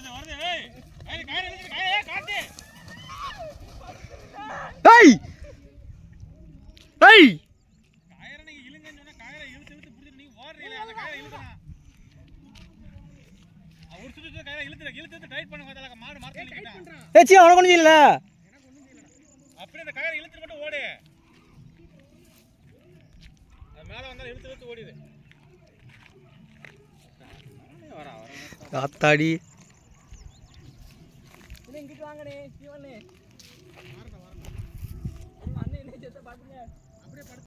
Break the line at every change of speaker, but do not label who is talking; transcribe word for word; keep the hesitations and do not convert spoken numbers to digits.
ஏய் ஏய் கயிறை நீங்க இழுங்கன்னு சொன்னா கயிறை இழுத்து இழுத்து புடிச்சு நீங்க ஓடுறீங்களே அந்த கயிறை இழுக்கணும். ஒரு சுத்து கயிறை இழுத்து இழுத்து டைட் பண்ணுங்க அதல மாடு மார்க் பண்ணிக்கிட்டான். ஏய் சீ அவன கொண்டு இல்ல. எனக்கு ஒண்ணும் இல்லடா. அப்படியே அந்த கயிறை இழுத்து மட்டும் ஓடு. அது மேல வந்தா இழுத்து இழுத்து ஓடிடு. வரா வரா. ஆத்தாடி. இங்க இங்க வாங்கனே சீவனே. வாரடா வாரடா. அண்ணே என்ன செத்த பாத்துங்க. அப்படியே